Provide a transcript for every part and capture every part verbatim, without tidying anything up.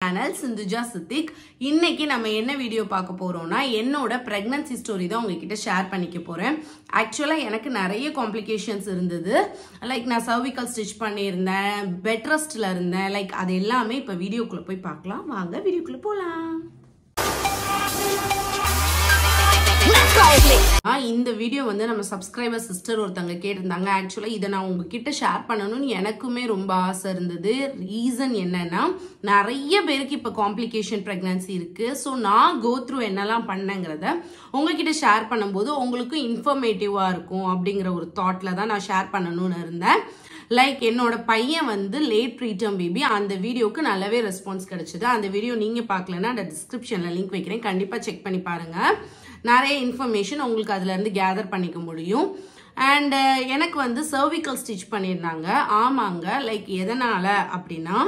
Channel Sindhuja Siddique. இன்னைக்கு நம்ம என்ன வீடியோ பார்க்க போறோம்னா என்னோட பிரெக்னன்சி ஸ்டோரி தான் உங்ககிட்ட ஷேர் பண்ணிக்க போறேன். ஆக்சுவலா எனக்கு நிறைய காம்ப்ளிகேஷன்ஸ் இருந்தது. லைக் நான் சர்விக்கல் ஸ்டிச் பண்ணியிருந்தேன், பெட் ரெஸ்ட்ல இருந்தேன். லைக் அது எல்லாமே இப்ப வீடியோக்குள்ள போய் பார்க்கலாம். வாங்க வீடியோக்குள்ள போலாம். இந்த வீடியோ வந்து நம்ம சப்ஸ்கிரைபர் சிஸ்டர் ஒருத்தங்க கேட்டிருந்தாங்க. ஆக்சுவலா இதை நான் உங்ககிட்ட ஷேர் பண்ணணும்னு எனக்குமே ரொம்ப ஆசை இருந்தது. ரீசன் என்னன்னா, நிறைய பேருக்கு இப்ப காம்ப்ளிகேஷன் பிரெக்னன்சி இருக்கு. ஸோ நான் கோ த்ரூ என்னெல்லாம் பண்ணேங்கிறத உங்ககிட்ட ஷேர் பண்ணும்போது உங்களுக்கு இன்ஃபர்மேட்டிவா இருக்கும் அப்படிங்கிற ஒரு தாட்ல தான் நான் ஷேர் பண்ணணும்னு இருந்தேன். லைக் என்னோட பையன் வந்து லேட் ப்ரீடம் பேபி. அந்த வீடியோக்கு நல்லாவே ரெஸ்பான்ஸ் கிடைச்சது. அந்த வீடியோ நீங்க பார்க்கலன்னா அந்த டிஸ்கிரிப்ஷன்ல லிங்க் வைக்கிறேன், கண்டிப்பா செக் பண்ணி பாருங்க. நிறைய இன்ஃபர்மேஷன் உங்களுக்கு அதுல இருந்து கேதர் பண்ணிக்க முடியும். அண்ட் எனக்கு வந்து சர்விக்கல் ஸ்டிச் பண்ணியிருந்தாங்க. ஆமாங்க, லைக் எதனால அப்படின்னா,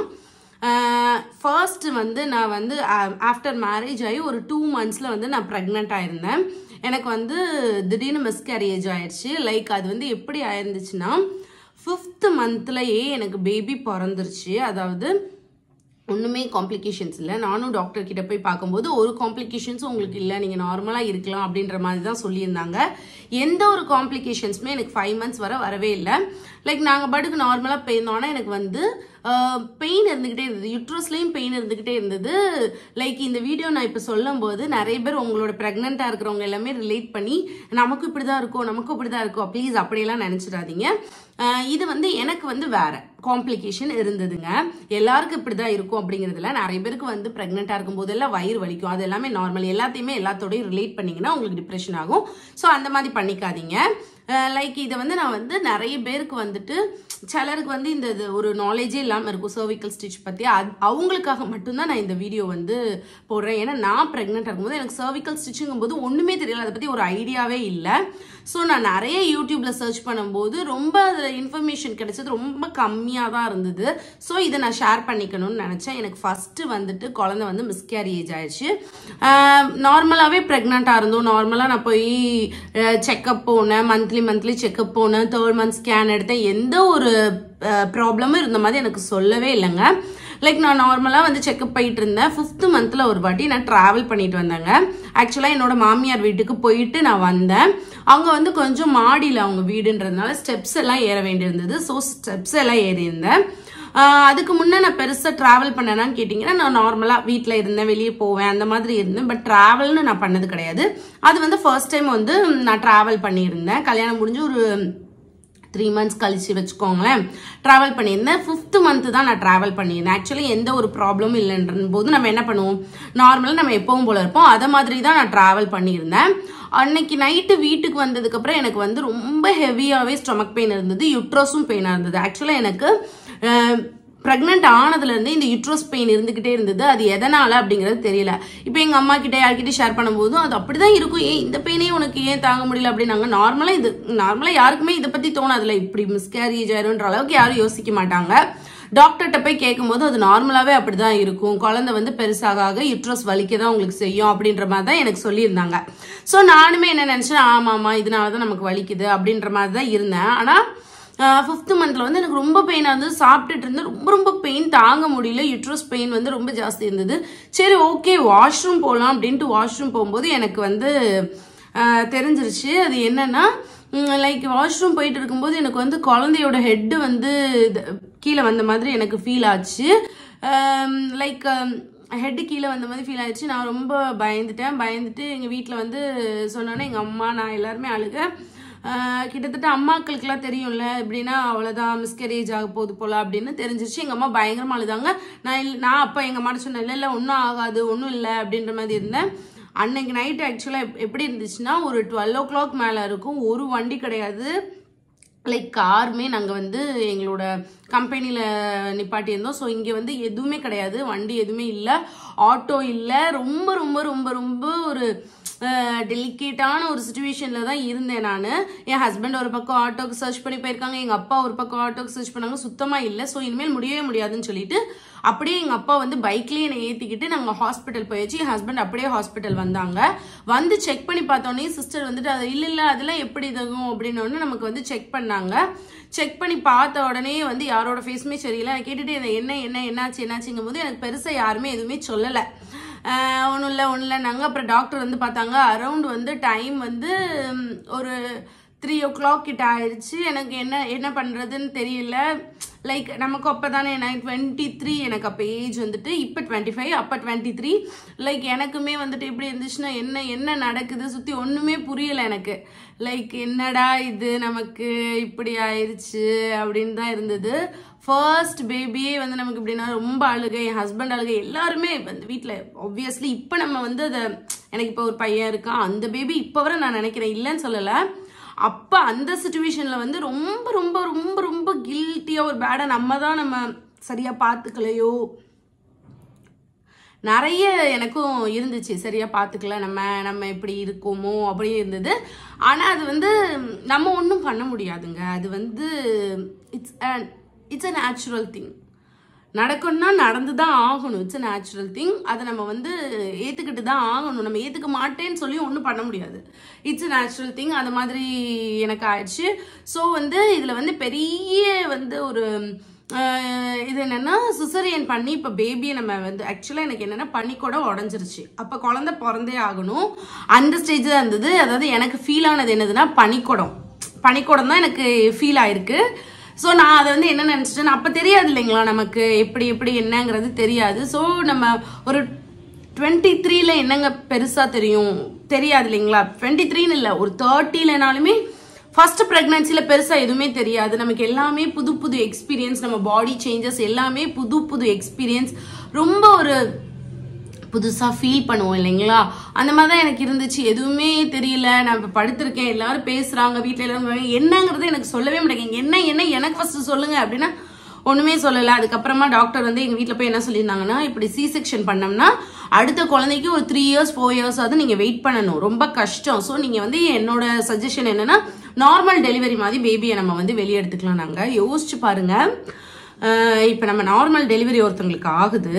ஃபர்ஸ்ட் வந்து நான் வந்து ஆஃப்டர் மேரேஜ் ஆகி ஒரு டூ மந்த்ஸ்ல வந்து நான் ப்ரெக்னென்ட் ஆயிருந்தேன். எனக்கு வந்து திடீர்னு மிஸ்கேரேஜ் ஆயிடுச்சு. லைக் அது வந்து எப்படி ஆயிருந்துச்சுன்னா, ஃபிஃப்த் மந்த்லயே எனக்கு பேபி பிறந்துருச்சு. அதாவது ஒன்றுமே காம்ப்ளிகேஷன்ஸ் இல்லை. நானும் டாக்டர் கிட்ட போய் பார்க்கும்போது ஒரு காம்ப்ளிகேஷன்ஸும் உங்களுக்கு இல்லை, நீங்கள் நார்மலாக இருக்கலாம் அப்படின்ற மாதிரி தான் சொல்லியிருந்தாங்க. எந்த ஒரு காம்ப்ளிகேஷன்ஸுமே எனக்கு ஃபைவ் மந்த்ஸ் வரை வரவே இல்லை. லைக் நாங்கள் பாட்டுக்கு நார்மலாக போயிருந்தோன்னா எனக்கு வந்து பெயின் இருந்துக்கிட்டே இருந்தது, யுட்ரஸ்லேயும் பெயின் இருந்துக்கிட்டே இருந்தது. லைக் இந்த வீடியோ நான் இப்போ சொல்லும் போது நிறைய பேர் உங்களோட ப்ரெக்னெண்ட்டாக இருக்கிறவங்க எல்லாமே ரிலேட் பண்ணி நமக்கும் இப்படி தான் இருக்கும் நமக்கும் இப்படி தான் இருக்கும் ப்ளீஸ் அப்படியெல்லாம் நினச்சிடாதீங்க. இது வந்து எனக்கு வந்து வேற காம்ப்ளிகேஷன் இருந்ததுங்க. எல்லாருக்கும் இப்படிதான் இருக்கும் அப்படிங்கிறதுல, நிறைய பேருக்கு வந்து பிரெக்னெண்டா இருக்கும் போதெல்லாம் வயிறு வலிக்கும், அது எல்லாமே நார்மல். எல்லாத்தையுமே எல்லாத்தோடய ரிலேட் பண்ணீங்கன்னா உங்களுக்கு டிப்ரெஷன் ஆகும். ஸோ அந்த மாதிரி பண்ணிக்காதீங்க. லைக் இதை வந்து நான் வந்து நிறைய பேருக்கு வந்துட்டு, சிலருக்கு வந்து இந்த ஒரு நாலேஜே இல்லாமல் இருக்கும் சர்விக்கல் ஸ்டிச் பற்றி. அது அவங்களுக்காக மட்டும்தான் நான் இந்த வீடியோ வந்து போடுறேன். ஏன்னா நான் ப்ரெக்னென்ட் இருக்கும்போது எனக்கு சர்விக்கல் ஸ்டிச்சுங்கும் போது ஒன்றுமே தெரியல, அதை பற்றி ஒரு ஐடியாவே இல்லை. ஸோ நான் நிறைய யூடியூப்ல சர்ச் பண்ணும்போது ரொம்ப அதில் இன்ஃபர்மேஷன் கிடைச்சது ரொம்ப கம்மியாக தான் இருந்தது. ஸோ இதை நான் ஷேர் பண்ணிக்கணும்னு நினச்சேன். எனக்கு ஃபர்ஸ்ட் வந்துட்டு குழந்தை வந்து மிஸ்கேரேஜ் ஆயிடுச்சு. நார்மலாகவே ப்ரெக்னெண்ட்டாக இருந்தோம். நார்மலாக நான் போய் செக்அப் போனேன், மந்த்லி மந்த்லி செக்அப் போனேன், தேர்ட் மந்த் ஸ்கேன் எடுத்தேன். எந்த ஒரு ப்ராப்ளமும் இருந்த மாதிரி எனக்கு சொல்லவே இல்லைங்க. லைக் நான் நார்மலாக வந்து செக்அப் போயிட்டு இருந்தேன். ஃபிஃப்த் மந்த்தில் ஒரு வாட்டி நான் ட்ராவல் பண்ணிட்டு வந்தேங்க. ஆக்சுவலாக என்னோட மாமியார் வீட்டுக்கு போயிட்டு நான் வந்தேன். அவங்க வந்து கொஞ்சம் மாடியில் அவங்க வீடுன்றதுனால ஸ்டெப்ஸ் எல்லாம் ஏற வேண்டியிருந்தது. ஸோ ஸ்டெப்ஸ் எல்லாம் ஏறி இருந்தேன். அதுக்கு முன்னே நான் பெருசாக ட்ராவல் பண்ணேனான்னு கேட்டிங்கன்னா, நான் நார்மலாக வீட்டில் இருந்தேன், வெளியே போவேன், அந்த மாதிரி இருந்தேன். பட் ட்ராவல்னு நான் பண்ணது கிடையாது. அது வந்து ஃபர்ஸ்ட் டைம் வந்து நான் ட்ராவல் பண்ணியிருந்தேன். கல்யாணம் முடிஞ்சு ஒரு த்ரீ மந்த்ஸ் கழிச்சு வச்சுக்கோங்களேன் ட்ராவல் பண்ணியிருந்தேன். ஃபிஃப்த் மந்த் தான் நான் ட்ராவல் பண்ணியிருந்தேன். ஆக்சுவலி எந்த ஒரு ப்ராப்ளமும் இல்லைன்ற போது நம்ம என்ன பண்ணுவோம், நார்மலாக நம்ம எப்பவும் போல இருப்போம். அதை மாதிரி தான் நான் ட்ராவல் பண்ணியிருந்தேன். அன்னைக்கு நைட்டு வீட்டுக்கு வந்ததுக்கப்புறம் எனக்கு வந்து ரொம்ப ஹெவியாகவே ஸ்டொமக் பெயின் இருந்தது, யுட்ரஸும் பெயினாக இருந்தது. ஆக்சுவலாக எனக்கு ப்ரெக்னென்ட் ஆனதுலேருந்து இந்த யுட்ரஸ் பெயின் இருந்துக்கிட்டே இருந்தது. அது எதனால் அப்படிங்கிறது தெரியல. இப்போ எங்கள் அம்மா கிட்டே யார்கிட்ட ஷேர் பண்ணும்போதும் அது அப்படி தான் இருக்கும். ஏன் இந்த பெயினே உனக்கு ஏன் தாங்க முடியல அப்படின்னாங்க. நார்மலாக இது நார்மலாக யாருக்குமே இதை பற்றி தோணாதுல, இப்படி மிஸ்கேரேஜ் ஆயிரும்ன்ற அளவுக்கு யாரும் யோசிக்க மாட்டாங்க. டாக்டர்கிட்ட போய் கேட்கும்போது அது நார்மலாகவே அப்படி தான் இருக்கும், குழந்தை வந்து பெருசாக யுட்ரஸ் வலிக்க தான் உங்களுக்கு செய்யும் அப்படின்ற மாதிரி தான் எனக்கு சொல்லியிருந்தாங்க. ஸோ நானுமே என்ன நினச்சேன், ஆமாம்மா இதனால தான் நமக்கு வலிக்குது அப்படின்ற மாதிரி தான் இருந்தேன். ஆனால் ஃபிஃப்த் மந்த்ல வந்து எனக்கு ரொம்ப பெயினாக இருந்தது. சாப்பிட்டுட்டு இருந்தேன், ரொம்ப ரொம்ப பெயின் தாங்க முடியல. யுட்ரஸ் பெயின் வந்து ரொம்ப ஜாஸ்தி இருந்தது. சரி ஓகே வாஷ்ரூம் போகலாம் அப்படின்ட்டு வாஷ்ரூம் போகும்போது எனக்கு வந்து தெரிஞ்சிருச்சு. அது என்னன்னா, லைக் வாஷ்ரூம் போயிட்டு இருக்கும்போது எனக்கு வந்து குழந்தையோட ஹெட்டு வந்து கீழே வந்த மாதிரி எனக்கு ஃபீல் ஆச்சு. லைக் ஹெட்டு கீழே வந்த மாதிரி ஃபீல் ஆயிடுச்சு. நான் ரொம்ப பயந்துட்டேன். பயந்துட்டு எங்கள் வீட்டில் வந்து சொன்னோன்னே எங்கள் அம்மா நான் எல்லாருமே அழுக. கிட்டத்தட்ட அம்மாக்களுக்குலாம் தெரியும்ல, எப்படின்னா அவ்வளோதான் மிஸ்கேரேஜ் ஆக போகுது போல அப்படின்னு தெரிஞ்சிருச்சு. எங்கள் அம்மா பயங்கரமாக அழுதாங்க. நான் நான் அப்போ எங்கள் அம்மா சொன்னேன், இல்லை இல்லை ஒன்றும் ஆகாது ஒன்றும் இல்லை அப்படின்ற மாதிரி இருந்தேன். அன்னைக்கு நைட்டு ஆக்சுவலாக எப்படி இருந்துச்சுன்னா, ஒரு டுவெல் ஓ கிளாக் மேலே இருக்கும். ஒரு வண்டி கிடையாது, லைக் காருமே நாங்கள் வந்து எங்களோட கம்பெனியில் நிப்பாட்டியிருந்தோம். ஸோ இங்கே வந்து எதுவுமே கிடையாது, வண்டி எதுவுமே இல்லை, ஆட்டோ இல்லை. ரொம்ப ரொம்ப ரொம்ப ரொம்ப ஒரு டெலிகேட்டான ஒரு சுச்சுவேஷன்ல தான் இருந்தேன் நான். என் ஹஸ்பண்ட் ஒரு பக்கம் ஆட்டோக்கு சர்ச் பண்ணி போயிருக்காங்க, எங்க அப்பா ஒரு பக்கம் ஆட்டோக்கு சர்ச் பண்ணாங்க, சுத்தமா இல்லை. ஸோ இனிமேல் முடியவே முடியாதுன்னு சொல்லிட்டு அப்படியே எங்க அப்பா வந்து பைக்லயே என்னை ஏத்திக்கிட்டு நாங்க ஹாஸ்பிட்டல் போயாச்சு. என் ஹஸ்பண்ட் அப்படியே ஹாஸ்பிட்டல் வந்தாங்க. வந்து செக் பண்ணி பார்த்தோன்னே சிஸ்டர் வந்துட்டு அது இல்ல இல்ல அதெல்லாம் எப்படி இதாகும் அப்படின்னு நமக்கு வந்து செக் பண்ணாங்க. செக் பண்ணி பார்த்த உடனே வந்து யாரோட ஃபேஸுமே சரியில்லை. நான் கேட்டுட்டு என்ன என்ன என்னாச்சு என்னாச்சுங்கும் போது எனக்கு பெருசா யாருமே எதுவுமே சொல்லலை. ஒன்றும் இல்லை ஒன்றும் இல்லை நாங்கள். அப்புறம் டாக்டர் வந்து பார்த்தாங்க. அரௌண்ட் வந்து டைம் வந்து ஒரு த்ரீ ஓ கிளாக் கிட்ட ஆயிடுச்சு. எனக்கு என்ன என்ன பண்ணுறதுன்னு தெரியல. லைக் நமக்கு அப்போ தானே எனக்கு டுவெண்ட்டி த்ரீ எனக்கு அப்போ ஏஜ் வந்துட்டு, இப்போ டுவெண்ட்டி ஃபைவ் அப்போ டுவெண்ட்டி த்ரீ லைக் எனக்குமே வந்துட்டு எப்படி இருந்துச்சுன்னா என்ன என்ன நடக்குது சுற்றி ஒன்றுமே புரியலை எனக்கு. லைக் என்னடா இது நமக்கு இப்படி ஆயிடுச்சு அப்படின்னு தான் இருந்தது. ஃபர்ஸ்ட் பேபியே வந்து நமக்கு எப்படின்னா ரொம்ப அழுகை, என் ஹஸ்பண்ட் அழுகை, எல்லாருமே வந்து வீட்டில் ஆப்வியஸ்லி. இப்போ நம்ம வந்து அதை எனக்கு இப்போ ஒரு பையன் இருக்கான், அந்த பேபி இப்போ வரை நான் நினைக்கிறேன், இல்லைன்னு சொல்லலை. அப்போ அந்த சுச்சுவேஷன்ல வந்து ரொம்ப ரொம்ப ரொம்ப ரொம்ப கில்ட்டியா ஒரு பேடா நம்ம தான் நம்ம சரியா பார்த்துக்கலையோ நிறைய எனக்கும் இருந்துச்சு. சரியா பார்த்துக்கல நம்ம நம்ம எப்படி இருக்கோமோ அப்படி இருந்தது. ஆனா அது வந்து நம்ம ஒன்றும் பண்ண முடியாதுங்க. அது வந்து it's it's a natural thing. நடக்கணும்னா நடந்து தான் ஆகணும். It's a natural thing. அதை நம்ம வந்து ஏற்றுக்கிட்டு தான் ஆகணும். நம்ம ஏற்றுக்க மாட்டேன்னு சொல்லி ஒன்றும் பண்ண முடியாது. It's a natural thing. அது மாதிரி எனக்கு ஆயிடுச்சு. ஸோ வந்து இதில் வந்து பெரிய வந்து ஒரு இது என்னன்னா சிசரியன் பண்ணி இப்போ பேபியை நம்ம வந்து ஆக்சுவலாக எனக்கு என்னென்னா பனிக்கூட உடஞ்சிருச்சு. அப்போ குழந்தை பிறந்தே ஆகணும் அந்த ஸ்டேஜ் தான் இருந்தது. அதாவது எனக்கு ஃபீல் ஆனது என்னதுன்னா பனிக்கூடம் பனிக்கூடம் தான் எனக்கு ஃபீல் ஆயிருக்கு. ஸோ நான் அதை வந்து என்ன நினச்சிட்டேன், அப்போ தெரியாது இல்லைங்களா நமக்கு எப்படி எப்படி என்னங்கிறது தெரியாது. ஸோ நம்ம ஒரு டுவெண்ட்டி த்ரீல என்னங்க பெருசாக தெரியும் தெரியாது இல்லைங்களா. டுவெண்ட்டி த்ரீன்னு இல்லை, ஒரு தேர்ட்டிலனாலுமே ஃபர்ஸ்ட் ப்ரெக்னன்சியில் பெருசாக எதுவுமே தெரியாது. நமக்கு எல்லாமே புது புது எக்ஸ்பீரியன்ஸ், நம்ம பாடி சேஞ்சஸ் எல்லாமே புது புது எக்ஸ்பீரியன்ஸ், ரொம்ப ஒரு புதுசாக ஃபீல் பண்ணுவோம் இல்லைங்களா. அந்த மாதிரி தான் எனக்கு இருந்துச்சு. எதுவுமே தெரியல. நான் இப்போ படுத்திருக்கேன், எல்லாரும் பேசுகிறாங்க, வீட்டில் எல்லாரும் என்னங்கிறது எனக்கு சொல்லவே மாட்டேங்க. என்ன என்ன எனக்கு ஃபர்ஸ்ட் சொல்லுங்க அப்படின்னா ஒன்றுமே சொல்லலை. அதுக்கப்புறமா டாக்டர் வந்து எங்கள் வீட்டில் போய் என்ன சொல்லியிருந்தாங்கன்னா, இப்படி சி செக்ஷன் பண்ணோம்னா அடுத்த குழந்தைக்கு ஒரு த்ரீ இயர்ஸ் ஃபோர் இயர்ஸ் ஆகுது நீங்கள் வெயிட் பண்ணணும், ரொம்ப கஷ்டம். ஸோ நீங்கள் வந்து என்னோட சஜஷன் என்னன்னா நார்மல் டெலிவரி மாதிரி பேபியை நம்ம வந்து வெளியே எடுத்துக்கலாம். நாங்கள் யோசிச்சு பாருங்க, இப்போ நம்ம நார்மல் டெலிவரி ஒருத்தவங்களுக்கு ஆகுது,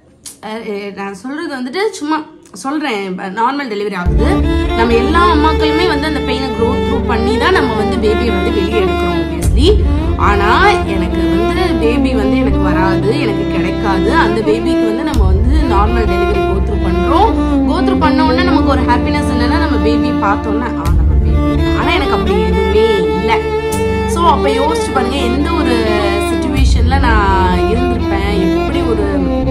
நான் சொல்றது வந்துட்டு சும்மா சொல்றேன், நார்மல் டெலிவரி ஆகுது, நம்ம எல்லா அம்மாக்களுமே வந்து அந்த பெயினை க்ரோத் த்ரூ பண்ணி தான் நம்ம வந்து பேபியை வந்து வெளியே எடுக்கிறோம் ஆப்வியஸ்லி. ஆனா எனக்கு வந்து பேபி வந்து எனக்கு வராது, எனக்கு கிடைக்காது. அந்த பேபிக்கு வந்து நம்ம வந்து நார்மல் டெலிவரி கோ த்ரூ பண்றோம். கோ த்ரூ பண்ண உடனே நமக்கு ஒரு ஹாப்பினஸ் என்னன்னா நம்ம பேபி பார்த்தோன்னா ஆ நம்ம பேபி. ஆனா எனக்கு அப்படி எதுவுமே இல்லை. ஸோ அப்ப யோசிச்சு பாருங்க எந்த ஒரு சுச்சுவேஷன்ல நான் இருந்திருப்பேன், எப்படி ஒரு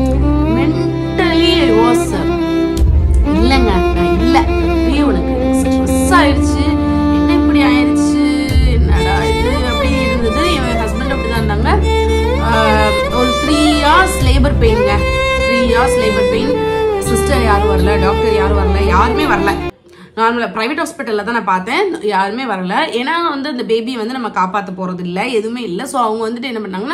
மென்டலி வாஸ் இல்லைங்க. நான் இல்லை உனக்கு ஸ்ட்ரெஸ் ஆயிடுச்சு, என்ன இப்படி ஆயிடுச்சு, என்னடா இது அப்படி இருந்தது. என் ஹஸ்பண்ட் அப்படிதான் இருந்தாங்க. ஒரு த்ரீ இயர்ஸ் லேபர் பெயின்ங்க, three years labour pain. Sister யாரும் வரல, டாக்டர் யாரும் வரல, யாருமே வரல. நார்மலாக ப்ரைவேட் ஹாஸ்பிட்டலில் தான் நான் பார்த்தேன், யாருமே வரல. ஏன்னா வந்து அந்த பேபி வந்து நம்ம காப்பாற்ற போகிறது இல்லை, எதுவுமே இல்லை. ஸோ அவங்க வந்துட்டு என்ன பண்ணாங்கன்னா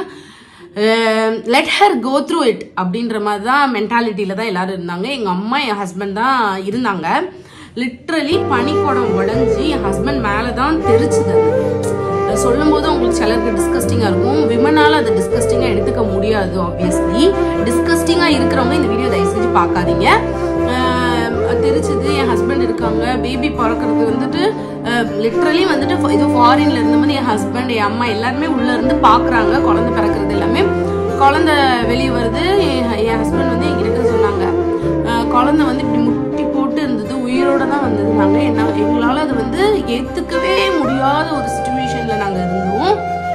let her go through it அப்படின்ற மாதிரி தான் மென்டாலிட்டியில தான் எல்லாரும் இருந்தாங்க. எங்கள் அம்மா என் ஹஸ்பண்ட் தான் இருந்தாங்க. லிட்ரலி பனிக்கூடம் உடஞ்சி என் ஹஸ்பண்ட் மேலே தான் தெரிச்சுது. அது சொல்லும் போது உங்களுக்கு சிலருக்கு டிஸ்கஸ்டிங்காக இருக்கும், விமனால அதை டிஸ்கஸ்டிங்காக எடுத்துக்க முடியாது. ஆப்வியஸ்லி டிஸ்கஸ்டிங்காக இருக்கிறவங்க இந்த வீடியோ தயவு செஞ்சு பார்க்காதீங்க. தெரிச்சுது, என் ஹஸ்பண்ட் இருக்காங்க, பேபி பிறக்கிறது வந்துட்டு லிட்ரலி வந்துட்டு இது ஃபாரின்ல இருந்து வந்து என் ஹஸ்பண்ட் என் அம்மா எல்லாருமே உள்ள இருந்து பாக்குறாங்க. குழந்தை பிறக்கிறது எல்லாமே, குழந்தை வெளியே வருது. என் ஹஸ்பண்ட் வந்து என்கிட்ட சொன்னாங்க, குழந்தை வந்து இப்படி முட்டி போட்டு இருந்தது, உயிரோட தான் வந்தது. நாங்க என்ன எங்களால அது வந்து ஏத்துக்கவே முடியாத ஒரு சுச்சுவேஷன்ல நாங்க இருந்தோம்.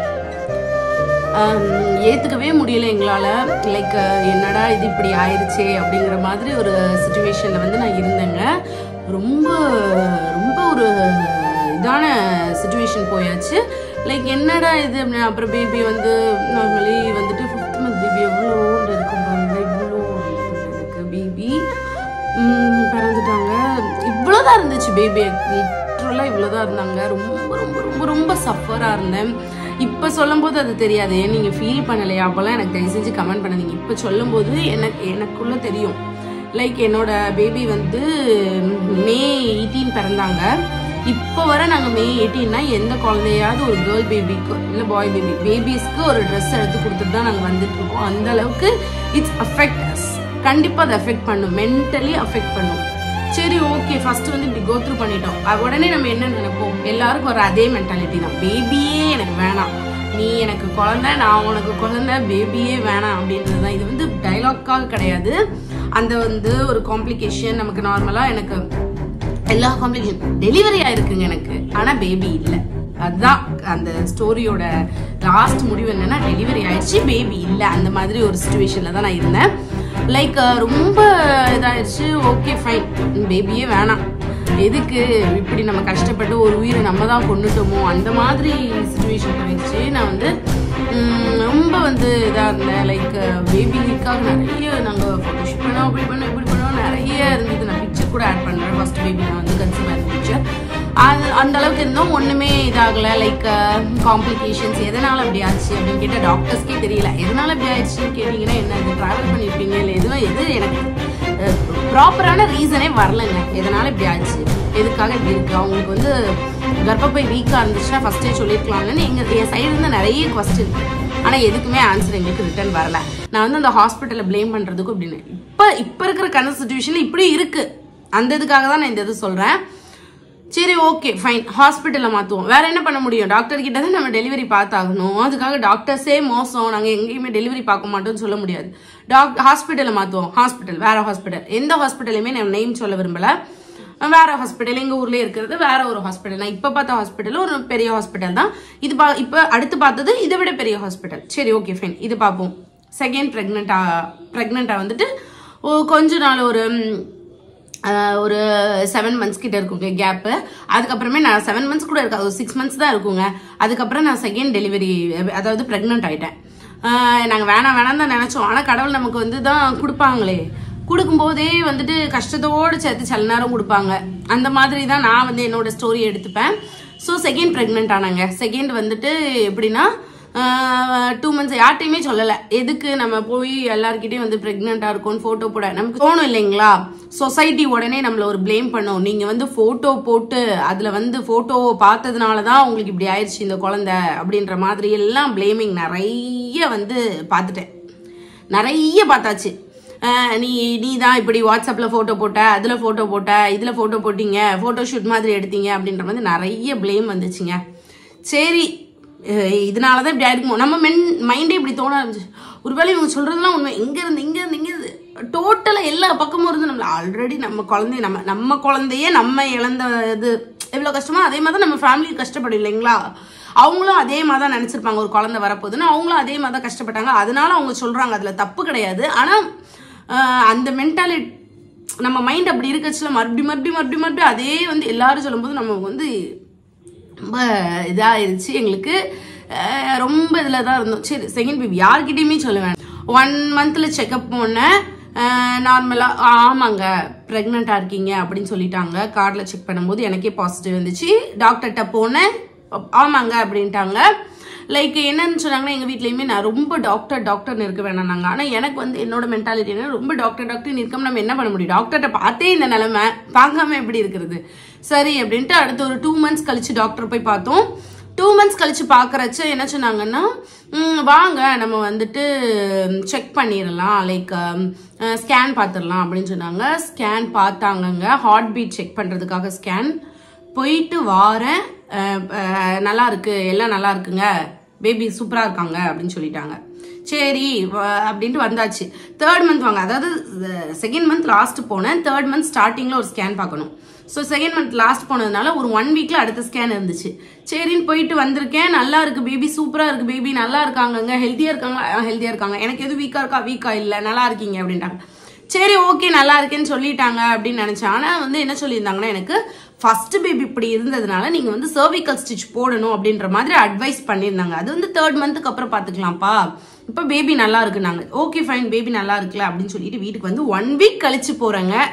ஏத்துக்கவே முடியல எங்களால. லைக் என்னடா இது இப்படி ஆயிடுச்சே அப்படிங்கிற மாதிரி ஒரு சுச்சுவேஷன்ல வந்து நான் இருந்தேங்க. ரொம்ப ரொம்ப ஒரு இதான சுச்சுவேஷன் போயாச்சு. லைக் என்னடா இது அப்படின்னு. அப்புறம் பேபி வந்து நார்மலி வந்துட்டு ஃபிஃப்த் மந்த் பேபி எவ்வளோ ஓல்டு இருக்கும் பாருங்க, இவ்வளோ எனக்கு பேபி பிறந்துட்டாங்க. இவ்வளோதான் இருந்துச்சு பேபி, லிட்ரலாக இவ்வளோதான் இருந்தாங்க. ரொம்ப ரொம்ப ரொம்ப ரொம்ப சஃபராக இருந்தேன். இப்போ சொல்லும் போது அது தெரியாது, நீங்கள் ஃபீல் பண்ணலையா அப்போல்லாம் எனக்கு தயவு செஞ்சு கமெண்ட் பண்ணாதீங்க. இப்போ சொல்லும் போது எனக்கு எனக்குள்ள தெரியும் லைக் என்னோட பேபி வந்து மே எயிட்டீன் பிறந்தாங்க. இப்போ வர நாங்கள் மே எயிட்டீன்னா எந்த குழந்தையாவது ஒரு கேர்ள் பேபிக்கு இல்லை பாய் பேபி பேபிஸ்க்கு ஒரு ட்ரெஸ் எடுத்து கொடுத்துட்டு தான் நாங்கள் வந்துட்டு இருக்கோம். அந்த அளவுக்கு இட்ஸ் அஃபெக்ட் அஸ். கண்டிப்பாக அதை அஃபெக்ட் பண்ணும், மென்டலி அஃபெக்ட் பண்ணும். சரி ஓகே, ஃபர்ஸ்ட் வந்து இப்படி கோத்ரூ பண்ணிட்டோம். உடனே நம்ம என்ன நினைப்போம், எல்லாருக்கும் வர அதே மென்டாலிட்டி தான், பேபியே எனக்கு வேணாம், நீ எனக்கு குழந்தை நான் உனக்கு குழந்தை, பேபியே வேணாம் அப்படின்றது தான். இது வந்து டைலாக்காக கிடையாது, அந்த வந்து ஒரு காம்ப்ளிகேஷன். நமக்கு நார்மலாக எனக்கு எல்லா காம்ப்ளிகேஷன் டெலிவரி ஆயிருக்குங்க எனக்கு, ஆனால் பேபி இல்லை. அதுதான் அந்த ஸ்டோரியோட லாஸ்ட் முடிவு என்னன்னா, டெலிவரி ஆயிடுச்சு பேபி இல்லை. அந்த மாதிரி ஒரு சுச்சுவேஷன்ல தான் நான் இருந்தேன். லைக் ரொம்ப இதாயிடுச்சு. ஓகே ஃபைன், பேபியே வேணாம், எதுக்கு இப்படி நம்ம கஷ்டப்பட்டு ஒரு உயிரை நம்ம தான் கொண்டுட்டோமோ அந்த மாதிரி சுச்சுவேஷன் ஆயிடுச்சு. நான் வந்து ரொம்ப வந்து இதாக இருந்தேன். லைக் பேபிக்காக நிறைய நாங்கள் ஃபோட்டோஷூட் பண்ணோம், அப்படி பண்ணோம் இப்படி பண்ணோம், நிறைய இருந்தது. நான் பிக்சர் கூட ஆட் பண்ணுறேன். ஃபர்ஸ்ட் பேபி நான் வந்து கன்சீவ் ஆகிற பிக்சர் அது அந்த அளவுக்கு இருந்தோம். ஒன்றுமே இதாகலை. லைக் காம்ப்ளிகேஷன்ஸ் எதனால் அப்படி ஆச்சு அப்படின்னு கேட்டால் டாக்டர்ஸ்க்கே தெரியல. எதனால் அப்படி ஆயிடுச்சுன்னு கேட்டிங்கன்னா, என்ன இது ட்ராவல் பண்ணியிருப்பீங்க இல்லை எதுவும், எது எனக்கு ப்ராப்பரான ரீசனே வரலைங்க. எதனால் இப்படி ஆச்சு, எதுக்காக இப்படி இருக்குது. அவங்களுக்கு வந்து கர்ப்பப்பை வீக்காக இருந்துச்சுன்னா ஃபஸ்ட்டே சொல்லியிருக்கலாம்னு எங்கள் என் சைடு இருந்து நிறைய கொஸ்டின், ஆனால் எதுக்குமே ஆன்சர் எங்களுக்கு ரிட்டர்ன் வரல. நான் வந்து அந்த ஹாஸ்பிட்டலை ப்ளேம் பண்ணுறதுக்கும் அப்படின்னு இப்போ இப்போ இருக்கிற கன சுச்சுவேஷனில் இப்படி இருக்குது. அந்த இதுக்காக தான் நான் இந்த இது சொல்கிறேன். சரி ஓகே ஃபைன், ஹாஸ்பிட்டலில் மாற்றுவோம். வேறு என்ன பண்ண முடியும், டாக்டர் கிட்ட தான் நம்ம டெலிவரி பார்த்தாகணும். அதுக்காக டாக்டர்ஸே மோசம், நாங்கள் எங்கேயுமே டெலிவரி பார்க்க மாட்டோம்னு சொல்ல முடியாது. டாக் ஹாஸ்பிட்டலில் மாற்றுவோம். ஹாஸ்பிட்டல் வேறு ஹாஸ்பிட்டல், எந்த ஹாஸ்பிட்டலையுமே நான் நேம் சொல்ல விரும்பலை. வேற ஹாஸ்பிட்டல் எங்கள் ஊர்லேயே இருக்கிறது வேற ஒரு ஹாஸ்பிட்டல். நான் இப்போ பார்த்த ஹாஸ்பிட்டல் ஒரு பெரிய ஹாஸ்பிட்டல் தான். இது பா இப்போ அடுத்து பார்த்தது இதை விட பெரிய ஹாஸ்பிட்டல். சரி ஓகே ஃபைன், இது பார்ப்போம். செகண்ட் ப்ரெக்னெண்ட்டா ப்ரெக்னெண்ட்டாக வந்துட்டு கொஞ்ச நாள் ஒரு ஒரு செவன் மந்த்ஸ் கிட்ட இருக்குங்க கேப்பு. அதுக்கப்புறமே நான் செவன் மந்த்ஸ் கூட இருக்காது, ஒரு சிக்ஸ் மந்த்ஸ் தான் இருக்குங்க. அதுக்கப்புறம் நான் செகண்ட் டெலிவரி, அதாவது ப்ரெக்னென்ட் ஆகிட்டேன். நாங்கள் வேணாம் வேணாம் தான் நினச்சோம். ஆனால் கடவுள் நமக்கு வந்து தான் கொடுப்பாங்களே, கொடுக்கும்போதே வந்துட்டு கஷ்டத்தோடு சேர்த்து சில நேரம் கொடுப்பாங்க. அந்த மாதிரி தான் நான் வந்து என்னோட ஸ்டோரி எடுத்துப்பேன். ஸோ செகண்ட் ப்ரெக்னென்ட் ஆனாங்க. செகண்ட் வந்துட்டு எப்படின்னா டூ மந்த்ஸ் யார்ட்டையுமே சொல்லலை. எதுக்கு நம்ம போய் எல்லாருக்கிட்டையும் வந்து ப்ரெக்னெண்ட்டாக இருக்கும்னு ஃபோட்டோ போட நமக்கு தோணும் இல்லைங்களா. சொசைட்டி உடனே நம்மளை ஒரு ப்ளேம் பண்ணும். நீங்கள் வந்து ஃபோட்டோ போட்டு அதில் வந்து ஃபோட்டோவை பார்த்ததுனால தான் உங்களுக்கு இப்படி ஆயிடுச்சு இந்த குழந்தை அப்படின்ற மாதிரி எல்லாம் ப்ளேமிங் நிறைய வந்து பார்த்துட்டேன், நிறைய பார்த்தாச்சு. நீ நீ தான் இப்படி வாட்ஸ்அப்பில் ஃபோட்டோ போட்ட, அதில் ஃபோட்டோ போட்ட, இதில் ஃபோட்டோ போட்டிங்க, ஃபோட்டோ ஷூட் மாதிரி எடுத்தீங்க அப்படின்ற மாதிரி நிறைய ப்ளேம் வந்துச்சுங்க. சரி இதனால தான் இப்படி ஆயிருக்குமோ, நம்ம மென் மைண்டே இப்படி தோண ஆரம்பிச்சு. ஒருவேளை இவங்க சொல்கிறதுலாம் உண்மை, இங்கேருந்து இங்கேருந்து இங்கேருந்து டோட்டலாக எல்லா பக்கமும் இருந்து நம்மள ஆல்ரெடி நம்ம குழந்தைய நம்ம நம்ம குழந்தைய நம்ம இழந்த இது எவ்வளோ கஷ்டமோ அதே மாதிரி தான் நம்ம ஃபேமிலி கஷ்டப்படும் இல்லைங்களா. அவங்களும் அதே மாதிரி தான் நினச்சிருப்பாங்க, ஒரு குழந்தை வரப்போகுதுன்னு அவங்களும் அதே மாதிரி தான் கஷ்டப்பட்டாங்க. அதனால அவங்க சொல்கிறாங்க, அதில் தப்பு கிடையாது. ஆனால் அந்த மென்டாலிட்டி நம்ம மைண்ட் அப்படி இருக்கச்சுல மறுபடி மறுபடி மறுபடி மறுபடி அதே வந்து எல்லாரும் சொல்லும்போது நம்ம வந்து ரொம்ப இதாகிருச்சு. எங்களுக்கு ரொம்ப இதில் தான் இருந்தோம். சரி செகண்ட் பேபி யார்கிட்டையுமே சொல்லுவேன். ஒன் மந்தில் செக்அப் போனேன். நார்மலாக ஆமாங்க ப்ரெக்னெண்ட்டாக இருக்கீங்க அப்படின்னு சொல்லிட்டாங்க. கார்டில் செக் பண்ணும்போது எனக்கே பாசிட்டிவ் இருந்துச்சு. டாக்டர்கிட்ட போனேன், ஆமாங்க அப்படின்ட்டாங்க. லைக் என்னன்னு சொன்னாங்கன்னா, எங்கள் வீட்லேயுமே நான் ரொம்ப டாக்டர் டாக்டர்னு இருக்க வேணாம் நாங்கள். ஆனால் எனக்கு வந்து என்னோட மென்டாலிட்டி என்ன, ரொம்ப டாக்டர் டாக்டர்னு இருக்காம நம்ம என்ன பண்ண முடியும், டாக்டர்கிட்ட பார்த்தே இந்த நிலைமை பார்க்காம எப்படி இருக்கிறது. சரி அப்படின்ட்டு அடுத்து ஒரு டூ மந்த்ஸ் கழிச்சு டாக்டர் போய் பார்த்தோம். டூ மந்த்ஸ் கழிச்சு பார்க்குறச்ச என்ன சொன்னாங்கன்னா, வாங்க நம்ம வந்துட்டு செக் பண்ணிடலாம், லைக் ஸ்கேன் பார்த்துடலாம் அப்படின்னு சொன்னாங்க. ஸ்கேன் பார்த்தாங்கங்க, ஹார்ட் பீட் செக் பண்ணுறதுக்காக ஸ்கேன் போயிட்டு வாரேன். நல்லா இருக்கு, எல்லாம் நல்லா இருக்குங்க, பேபி சூப்பராக இருக்காங்க அப்படின்னு சொல்லிட்டாங்க. சரி அப்படின்ட்டு வந்தாச்சு. தேர்ட் மந்த் வாங்க, அதாவது செகண்ட் மந்த் லாஸ்ட் போனேன், தேர்ட் மந்த் ஸ்டார்டிங்கில் ஒரு ஸ்கேன் பார்க்கணும். ஸோ செகண்ட் மந்த் லாஸ்ட் போனதுனால ஒரு ஒன் வீக்ல அடுத்த ஸ்கேன் இருந்துச்சு. சரின்னு போயிட்டு வந்திருக்கேன். நல்லா இருக்கு பேபி, சூப்பரா இருக்கு பேபி, நல்லா இருக்காங்க, ஹெல்த்தியா இருக்காங்க, ஹெல்த்தியா இருக்காங்க. எனக்கு எதுவும் வீக்கா இருக்கா, வீக்கா இல்லை, நல்லா இருக்கீங்க அப்படின்ட்டாங்க. சரி ஓகே நல்லா இருக்கேன்னு சொல்லிட்டாங்க அப்படின்னு நினைச்சேன். ஆனால் வந்து என்ன சொல்லியிருந்தாங்கன்னா, எனக்கு ஃபர்ஸ்ட் பேபி இப்படி இருந்ததுனால நீங்க வந்து சர்விக்கல் ஸ்டிச் போடணும் அப்படின்ற மாதிரி அட்வைஸ் பண்ணியிருந்தாங்க. அது வந்து தேர்ட் மந்த்துக்கு அப்புறம் பார்த்துக்கலாம்ப்பா, இப்போ பேபி நல்லா இருக்குனாங்க. ஓகே ஃபைன், பேபி நல்லா இருக்குல்ல அப்படின்னு சொல்லிட்டு வீட்டுக்கு வந்து ஒன் வீக் கழிச்சு போறேங்க.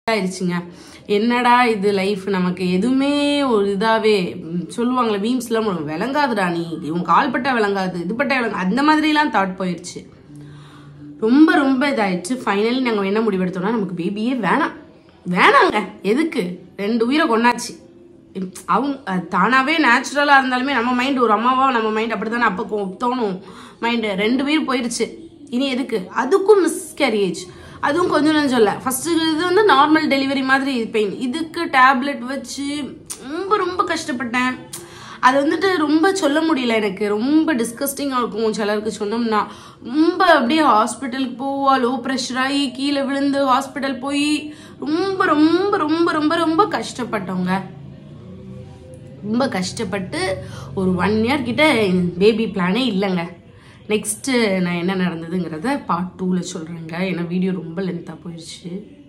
ஆயிடுச்சுங்க. என்னடா இது லைஃப், நமக்கு எதுவுமே ஒரு இதாவே சொல்லுவாங்களே மீம்ஸ்லாம், விளங்காதுடா நீ, இவன் கால் பட்டா விளங்காது, இது பட்டா விளங்காது, அந்த மாதிரிலாம் தாட் போயிடுச்சு. ரொம்ப ரொம்ப இதாயிடுச்சு. ஃபைனலி நாங்கள் என்ன முடிவெடுத்தோம்னா, நமக்கு பேபியே வேணாம் வேணாங்க, எதுக்கு, ரெண்டு உயிரை கொண்டாச்சு. அவங்க தானாவே நேச்சுரலாக இருந்தாலுமே நம்ம மைண்ட், ஒரு அம்மாவா நம்ம மைண்ட் அப்படி தானே அப்போ தோணும். மைண்டு ரெண்டு உயிர் போயிடுச்சு, இனி எதுக்கு. அதுக்கும் மிஸ்கேரேஜ், அதுவும் கொஞ்சம் கொஞ்சம் இல்லை. ஃபர்ஸ்ட் இது வந்து நார்மல் டெலிவரி மாதிரி பெயின், இதுக்கு டேப்லெட் வச்சு ரொம்ப ரொம்ப கஷ்டப்பட்டேன். அது வந்துட்டு ரொம்ப சொல்ல முடியல, எனக்கு ரொம்ப டிஸ்கஸ்டிங்காக இருக்கும் சிலருக்கு சொன்னோம்னா. ரொம்ப அப்படியே ஹாஸ்பிட்டலுக்கு போவா, லோ ப்ரெஷர் ஆகி கீழே விழுந்து ஹாஸ்பிட்டல் போய் ரொம்ப ரொம்ப ரொம்ப ரொம்ப ரொம்ப கஷ்டப்பட்டவங்க. ரொம்ப கஷ்டப்பட்டு ஒரு ஒன் இயர் கிட்ட பேபி பிளானே இல்லைங்க. நெக்ஸ்ட்டு நான் என்ன நடந்ததுங்கிறத பார்ட் டூவில் சொல்கிறேங்க, ஏன்னா வீடியோ ரொம்ப லென்த்தாக போயிடுச்சு.